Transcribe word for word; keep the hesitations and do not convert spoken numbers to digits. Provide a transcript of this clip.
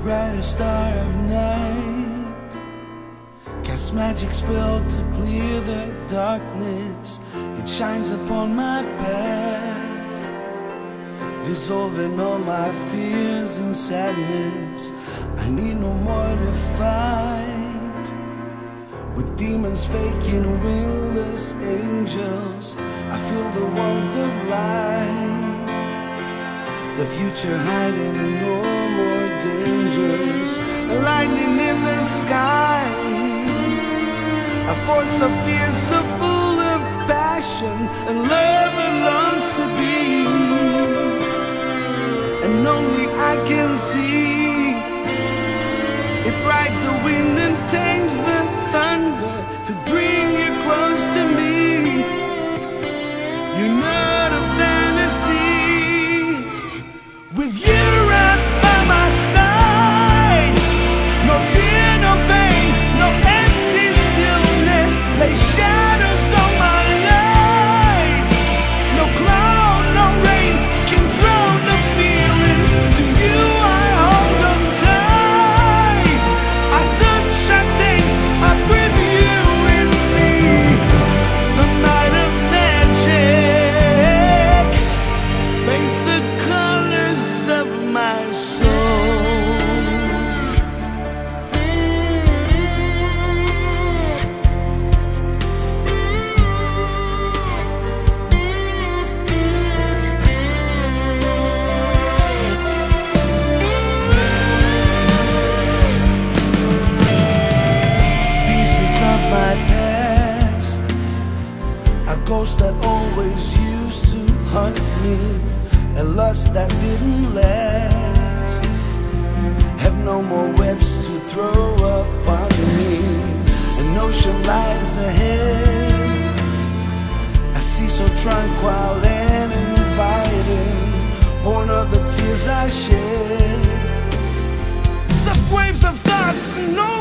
brightest star of night, cast magic spell to clear the darkness. It shines upon my path, dissolving all my fears and sadness. I need no more to fight with demons faking wingless angels. I feel the warmth of light, the future hiding no more dangers. The lightning in the sky, a force so fierce, so full of passion, and love it longs to be, and only I can see. It rides the wind and tames the thunder to bring you close to me. You're not a fantasy. With you right by my side, no tear, no pain, no empty stillness. Lay shadows on my life. No cloud, no rain can drown the feelings. To you I hold them tight. I touch, I taste, I breathe you in me. The might of magic paints the colors of my soul. Pieces of my past, a ghost that always used to hunt me, a lust that didn't last, have no more webs to throw upon me. An ocean lies ahead, a sea so tranquil and inviting, born of the tears I shed. Soft waves of thoughts, no